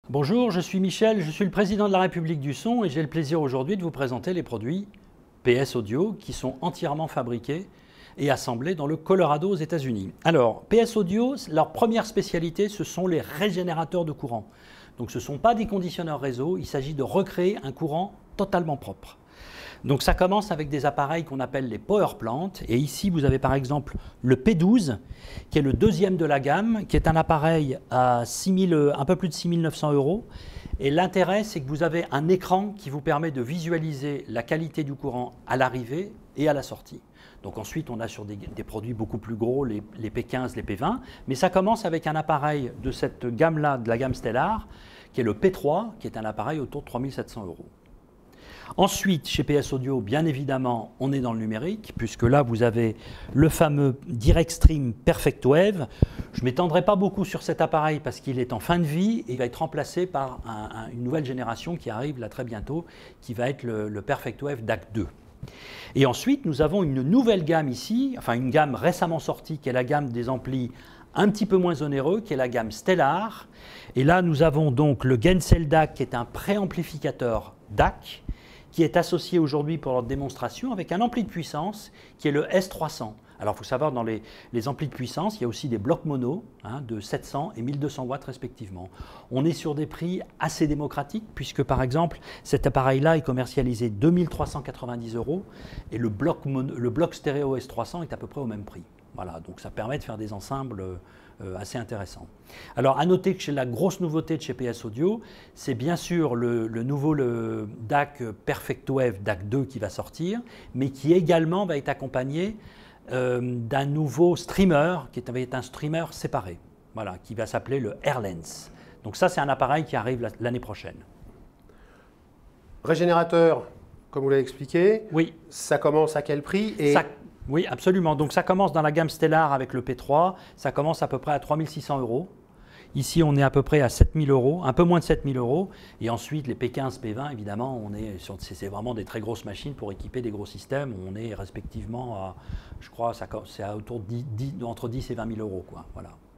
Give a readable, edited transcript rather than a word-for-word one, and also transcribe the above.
Bonjour, je suis Michel, je suis le président de la République du son et j'ai le plaisir aujourd'hui de vous présenter les produits PS Audio qui sont entièrement fabriqués et assemblés dans le Colorado aux États-Unis. Alors, PS Audio, leur première spécialité, ce sont les régénérateurs de courant. Donc ce ne sont pas des conditionneurs réseau, il s'agit de recréer un courant totalement propre. Donc ça commence avec des appareils qu'on appelle les power plants. Et ici, vous avez par exemple le P12, qui est le deuxième de la gamme, qui est un appareil à un peu plus de 6 900 €. Et l'intérêt, c'est que vous avez un écran qui vous permet de visualiser la qualité du courant à l'arrivée et à la sortie. Donc ensuite, on a sur des produits beaucoup plus gros, les P15, les P20. Mais ça commence avec un appareil de cette gamme-là, de la gamme Stellar, qui est le P3, qui est un appareil autour de 3 700 €. Ensuite, chez PS Audio, bien évidemment, on est dans le numérique, puisque là, vous avez le fameux DirectStream Perfect Wave. Je ne m'étendrai pas beaucoup sur cet appareil parce qu'il est en fin de vie et il va être remplacé par une nouvelle génération qui arrive là très bientôt, qui va être le Perfect Wave DAC 2. Et ensuite, nous avons une nouvelle gamme ici, enfin une gamme récemment sortie, qui est la gamme des amplis un petit peu moins onéreux, qui est la gamme Stellar. Et là, nous avons donc le Gensel DAC, qui est un préamplificateur DAC, qui est associé aujourd'hui pour leur démonstration avec un ampli de puissance qui est le S300. Alors il faut savoir, dans les amplis de puissance, il y a aussi des blocs mono de 700 et 1200 watts respectivement. On est sur des prix assez démocratiques puisque par exemple cet appareil-là est commercialisé 2 390 € et le bloc stéréo S300 est à peu près au même prix. Voilà, donc ça permet de faire des ensembles assez intéressants. Alors à noter que la grosse nouveauté de chez PS Audio, c'est bien sûr le nouveau DAC Perfect Wave DAC 2 qui va sortir, mais qui également va être accompagné d'un nouveau streamer, qui est un streamer séparé, voilà, qui va s'appeler le AirLens. Donc ça, c'est un appareil qui arrive l'année prochaine. Régénérateur, comme vous l'avez expliqué, oui. Ça commence à quel prix Oui, absolument. Donc ça commence dans la gamme Stellar avec le P3, ça commence à peu près à 3 600 €. Ici, on est à peu près à 7 000 €, un peu moins de 7 000 €. Et ensuite, les P15, P20, évidemment, c'est vraiment des très grosses machines pour équiper des gros systèmes. On est respectivement à, je crois, c'est autour entre 10 et 20 000 €, quoi. Voilà.